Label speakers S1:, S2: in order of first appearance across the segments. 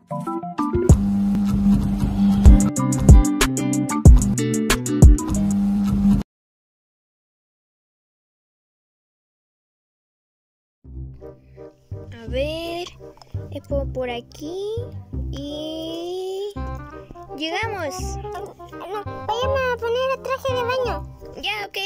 S1: A ver, es por aquí y llegamos.
S2: No, vayan a poner el traje de baño.
S1: Ya, ok.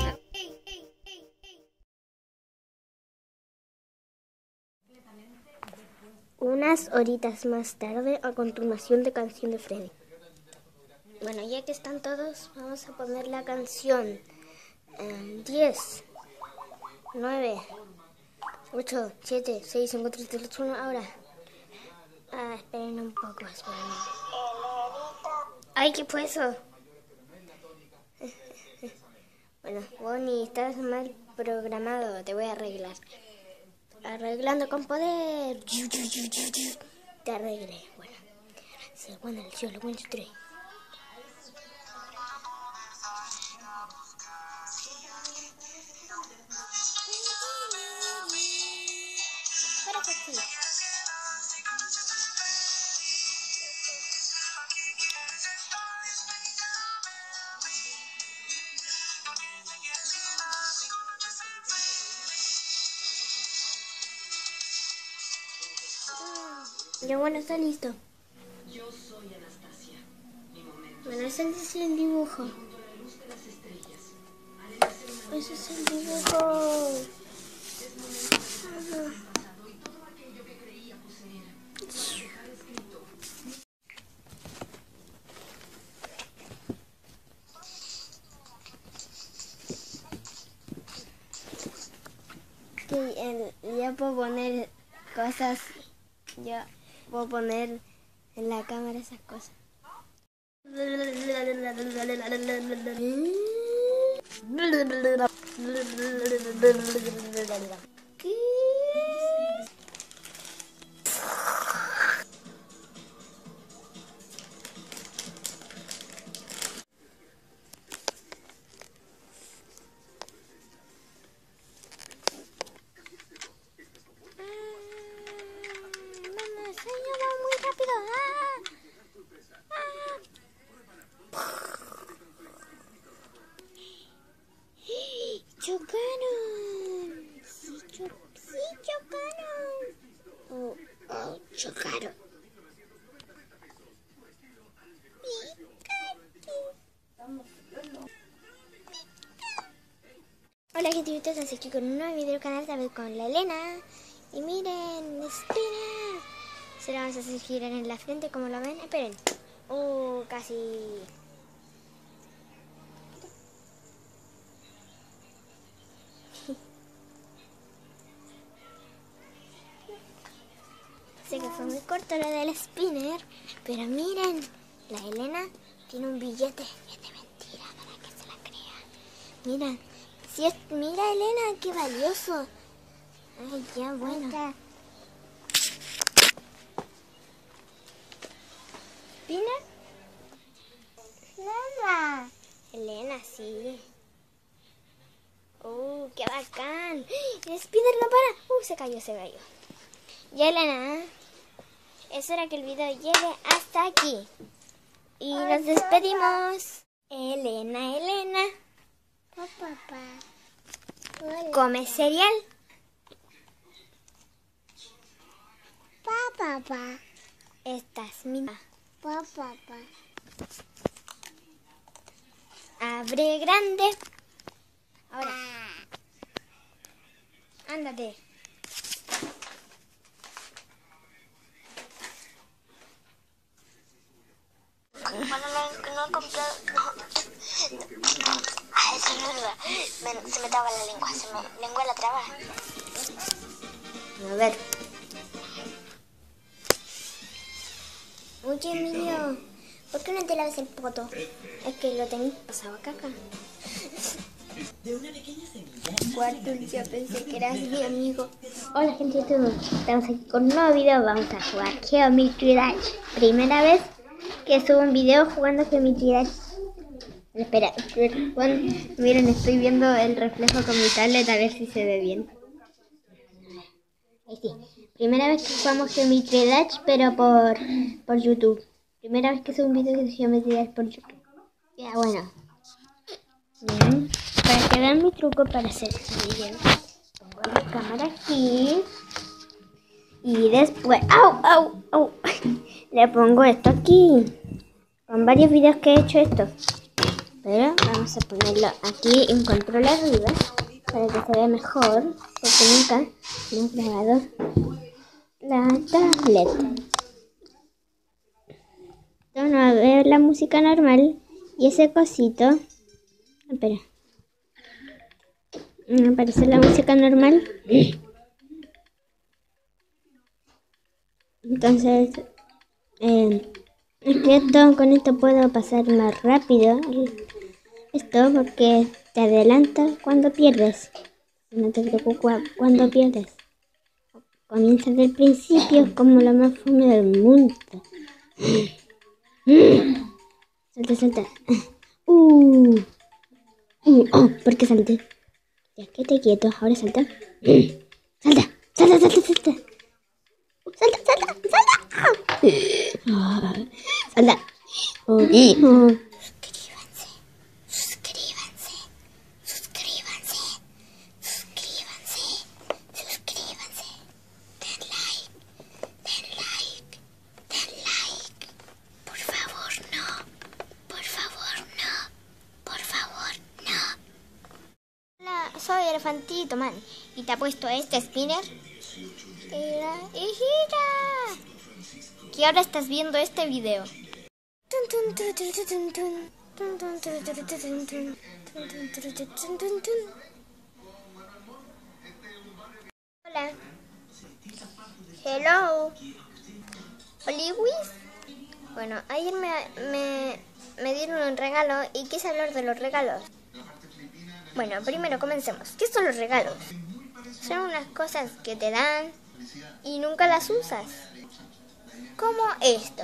S2: Unas horitas más tarde, a continuación de Canción de Freddy. Bueno, ya que están todos, vamos a poner la canción. 10, 9, 8, 7, 6, 5, 3, 2, 1, ahora. Esperen un poco, esperen. Ay, ¿qué fue eso? Bueno, Bonnie, estás mal programado, te voy a arreglar. Arreglando con poder. Te arreglé. Bueno, se pone el cielo, 1, 2, 3. Para que sí. Ya bueno, está listo.
S3: Yo soy Anastasia. Mi momento.
S2: Bueno, ese es el dibujo.
S3: Junto a la luz de las estrellas. Haré nacer una
S2: Ese es el dibujo.
S3: Es momento de dejar el pasado y todo aquello que creía poseer. Para dejar escrito.
S2: Ya puedo poner cosas. Ya puedo poner en la cámara esas cosas. ¿Qué? Mamá, sueño va muy rápido. Chocaron. Sí, chocaron. Chocaron. Hola gente, así que con un nuevo video canal, esta vez con la Elena. Y miren, Spinner. Se la vamos a hacer girar en la frente, como lo ven. Esperen. Casi. Sé que fue muy corto lo del Spinner, pero miren, la Elena tiene un billete. Es de mentira, para que se la crea. Miren, mira Elena, qué valioso. Ay, ya, bueno. ¿Spinner? Nada. Elena, sí. Qué bacán. El Spinner no para. Se cayó. Ya, Elena, es hora que el video llegue hasta aquí. Y nos despedimos. Elena. Papá. ¿Come cereal? Papá. Estás mi... Papá. Abre grande. Ahora. Ándate. Bueno, no he comprado. Eso no es verdad. Se me traba la lengua. Lengua la traba. A ver. Oye, Emilio, ¿por qué no te lavas el poto? Es que lo tenés pasado caca.
S3: De una pequeña semilla.
S2: Cuarto, ya pensé que eras mi amigo. Hola gente de YouTube, estamos aquí con un nuevo video. Vamos a jugar Geometry Dash. Primera vez que subo un video jugando Geometry Dash. Espera, miren, estoy viendo el reflejo con mi tablet a ver si se ve bien. Sí. Primera vez que jugamos Geometry Dash, pero por YouTube. Primera vez que subo un video de Geometry Dash por YouTube. Ya, bueno. Bien. Para que vean mi truco para hacer este video, pongo la cámara aquí. Y después... ¡Au, au, au! Le pongo esto aquí. Con varios videos que he hecho esto. Pero vamos a ponerlo aquí en control arriba. Para que se vea mejor. Porque nunca me he grabado la tablet. Entonces no va a ver la música normal. Y ese cosito. Espera. Me aparece la música normal. Entonces, con esto puedo pasar más rápido esto porque te adelanta cuando pierdes. No te preocupes cuando pierdes. Comienza desde el principio como lo más fome del mundo. Salta, salta. Oh, ¿por qué salté? Ya que te quieto, ahora salta. Salta, salta, salta, salta. Salta, salta, salta. Salta. Suscríbanse, suscríbanse, suscríbanse, suscríbanse, suscríbanse. Den like, den like, den like. Por favor, no. Por favor, no. Por favor, no. Hola, soy Elefantito Man y te ha puesto este spinner. Gira y gira. Que ahora estás viendo este video. Hola. Hello. Oliwis. Bueno, ayer me dieron un regalo y quise hablar de los regalos. Bueno, primero comencemos. ¿Qué son los regalos? Son unas cosas que te dan y nunca las usas. Como esto.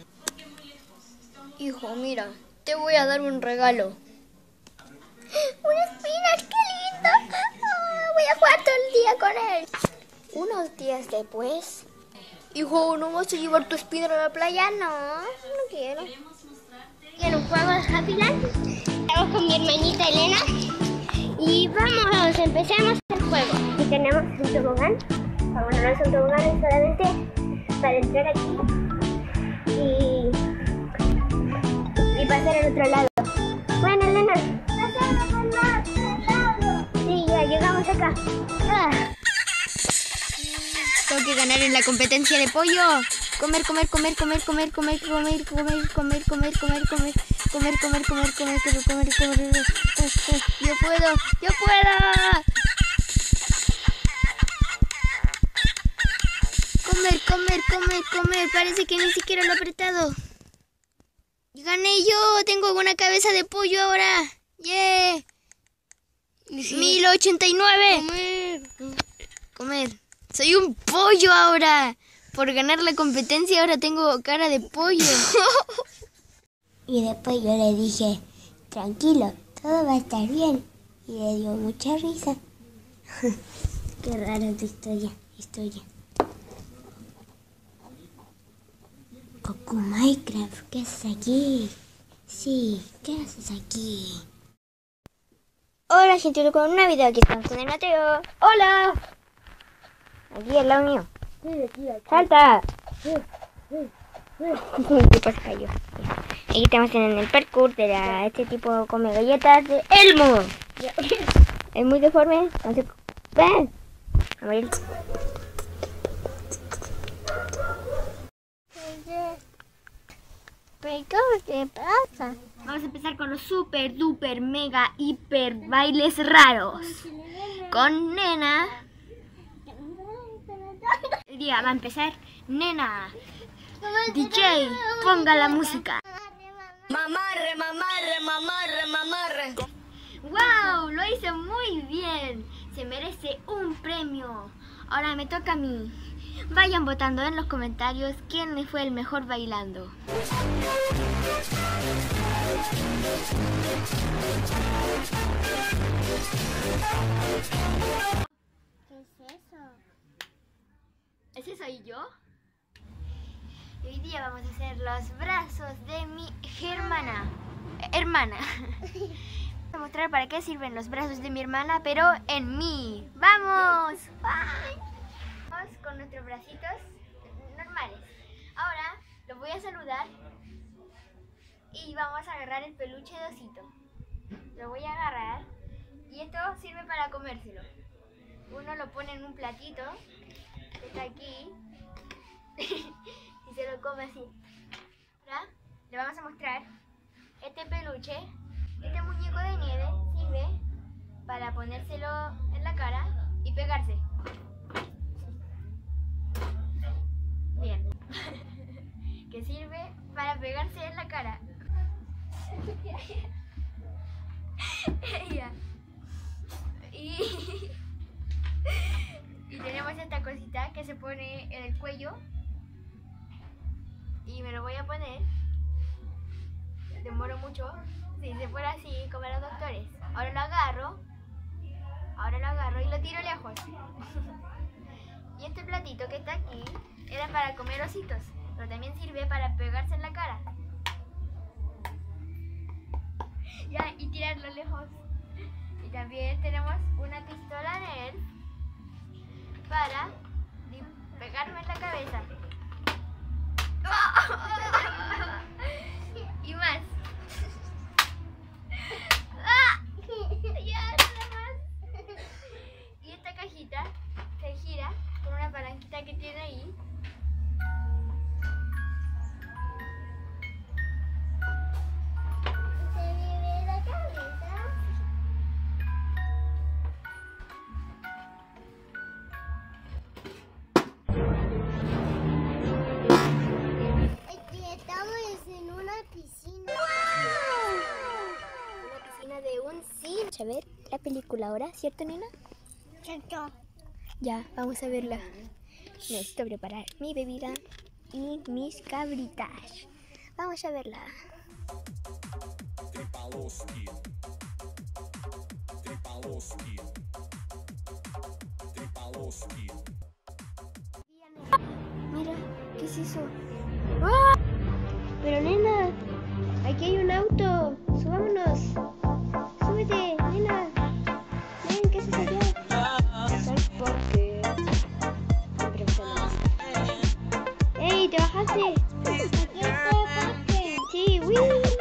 S2: Hijo, mira, te voy a dar un regalo. ¡Un spinner! ¡Qué lindo! Oh, voy a jugar todo el día con él. Unos días después... Hijo, ¿no vas a llevar tu spinner a la playa? No, no quiero. ¿Quiero un juego de Happyland? Estamos con mi hermanita Elena. Y vamos, empecemos el juego. Aquí tenemos un tobogán. Bueno, no es un tobogán, es solamente para entrar aquí y pasar al otro lado. Bueno, Elena, pasamos al otro lado. Sí, ya llegamos acá. Tengo que ganar en la competencia de pollo. Comer, comer, comer, comer, comer, comer, comer, comer, comer, comer, comer, comer, comer, comer, comer, comer, comer, comer. Yo puedo, yo puedo. Comer, comer, comer, comer. Parece que ni siquiera lo he apretado. Gané yo. Tengo una cabeza de pollo ahora. Yeah. 1089. Comer. Comer. Soy un pollo ahora. Por ganar la competencia ahora tengo cara de pollo. Y después yo le dije, tranquilo, todo va a estar bien. Y le dio mucha risa. Qué rara tu historia. Goku Minecraft, ¿qué haces aquí? Sí, ¿qué haces aquí? Hola gente, con un video aquí estamos con el Mateo. ¡Hola! Aquí al lado mío. ¡Salta! ¿Qué pasa, cayó? Aquí estamos en el parkour de este tipo come galletas de Elmo. Es muy deforme. Entonces, ven. A ver. ¿Qué pasa? Vamos a empezar con los super, duper, mega, hiper bailes raros. Con Nena. El día va a empezar. Nena, DJ, ponga la música.
S3: Mamarre, mamarre, mamarre, mamarre.
S1: ¡Wow! Lo hice muy bien. Se merece un premio. Ahora me toca a mí. Vayan votando en los comentarios quién fue el mejor bailando.
S2: ¿Qué es eso?
S1: ¿Ese soy yo? Y hoy día vamos a hacer los brazos de mi hermana. Voy a mostrar para qué sirven los brazos de mi hermana, pero en mí. ¡Vamos! Vamos con nuestros bracitos normales. Ahora los voy a saludar y vamos a agarrar el peluche de osito. Lo voy a agarrar y esto sirve para comérselo. Uno lo pone en un platito que está aquí y se lo come así. Ahora le vamos a mostrar este peluche. Este muñeco de nieve sirve para ponérselo en la cara y pegarse. Bien. Que sirve para pegarse en la cara. Y tenemos esta cosita que se pone en el cuello. Y me lo voy a poner. Demoro mucho. Si se fuera así como los doctores. Ahora lo agarro y lo tiro lejos. Y este platito que está aquí era para comer ositos, pero también sirve para pegarse en la cara. Ya, y tirarlo lejos. Y también tenemos una pistola Nerf para pegarme en la cabeza. Y más. Y esta cajita se gira con una palanquita que tiene ahí.
S2: Se me ve la cabeza. Aquí estamos en una piscina.
S1: Una piscina de un cine. Vamos a ver la película ahora, ¿cierto, nena?
S2: Cierto.
S1: Ya, vamos a verla. Necesito preparar mi bebida y mis cabritas. Vamos a verla.
S4: Tripaloski. Tripaloski. Tripaloski.
S1: Mira, ¿qué es eso? ¡Ah! Pero nena, aquí hay un auto. Subámonos. Súbete, nena. Ven, ¿qué es eso allá? ¿Sabes por qué? ¡Ey, te bajaste!
S2: Aquí está el parque.
S1: Sí, ¡uy!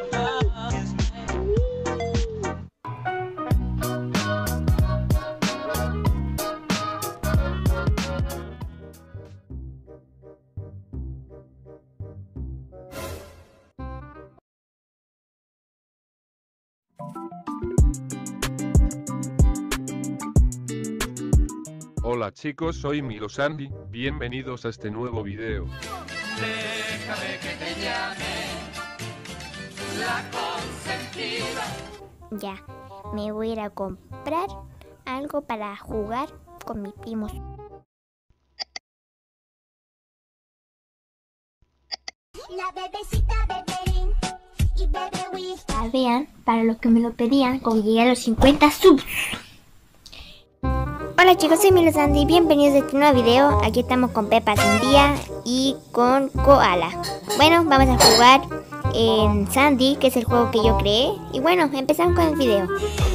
S5: Hola chicos, soy Milo Sandy, bienvenidos a este nuevo video.
S4: Déjame que te llame la consentida.
S2: Ya, me voy a ir a comprar algo para jugar con mis primos. La bebecita Beberín y Bebe Wii.
S1: Vean, para los que me lo pedían, como llegué a los 50 subs. Hola chicos, soy Milo Sandy, bienvenidos a este nuevo video. Aquí estamos con Pepa Sandía y con Koala. Bueno, vamos a jugar en Sandy, que es el juego que yo creé. Y bueno, empezamos con el video.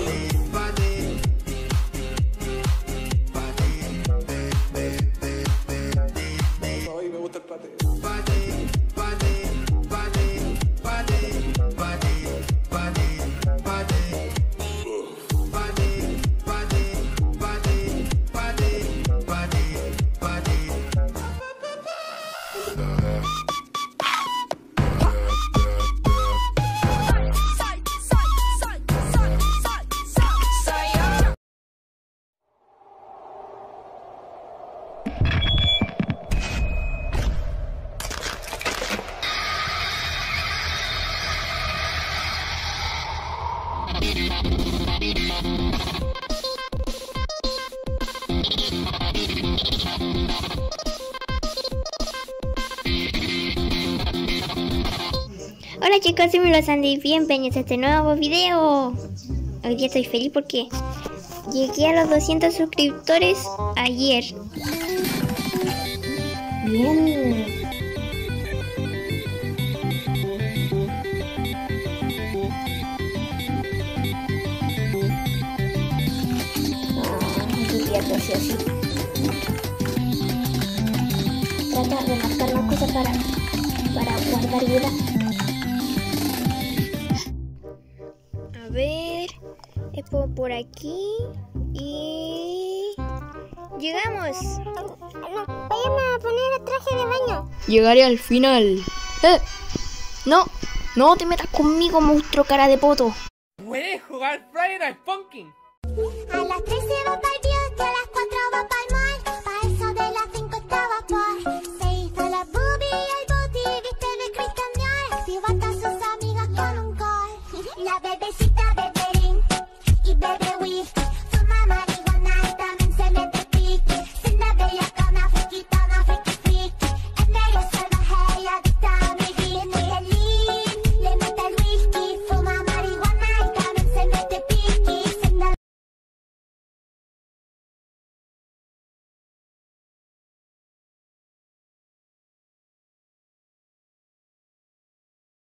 S1: Hola chicos, soy Milo Sandy, bienvenidos a este nuevo video. Hoy día estoy feliz porque llegué a los 200 suscriptores ayer.
S2: Bien. Limpiarlo sí o sí. Trata de marcar la cosa para guardar vida. A ver, es por aquí y llegamos. Vayan a poner el traje de baño.
S1: Llegaré al final. No te metas conmigo, monstruo cara de poto.
S6: ¿Puedes jugar Friday Night Funkin'?
S2: A las 3 se va partido, a las